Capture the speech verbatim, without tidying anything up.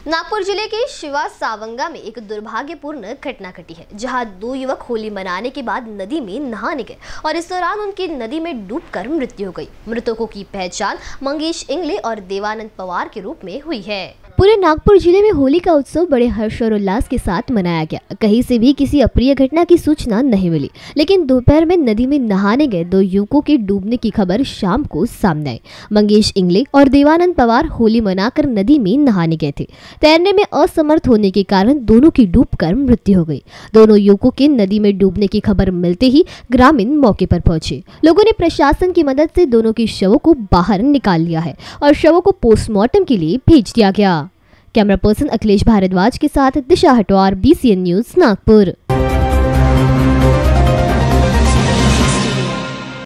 नागपुर जिले के शिवा सावंगा में एक दुर्भाग्यपूर्ण घटना घटी है, जहां दो युवक होली मनाने के बाद नदी में नहाने गए और इस दौरान उनकी नदी में डूबकर मृत्यु हो गई। मृतकों की पहचान मंगेश इंगले और देवानंद पवार के रूप में हुई है। पूरे नागपुर जिले में होली का उत्सव बड़े हर्ष और उल्लास के साथ मनाया गया। कहीं से भी किसी अप्रिय घटना की सूचना नहीं मिली, लेकिन दोपहर में नदी में नहाने गए दो युवकों के डूबने की खबर शाम को सामने आई। मंगेश इंगले और देवानंद पवार होली मनाकर नदी में नहाने गए थे। तैरने में असमर्थ होने के कारण दोनों की डूबकर मृत्यु हो गई। दोनों युवकों के नदी में डूबने की खबर मिलते ही ग्रामीण मौके पर पहुंचे। लोगों ने प्रशासन की मदद से दोनों के शवों को बाहर निकाल लिया है और शवों को पोस्टमार्टम के लिए भेज दिया गया। कैमरा पर्सन अखिलेश भारद्वाज के साथ Disha Hatwar, B C N news, Nagpur.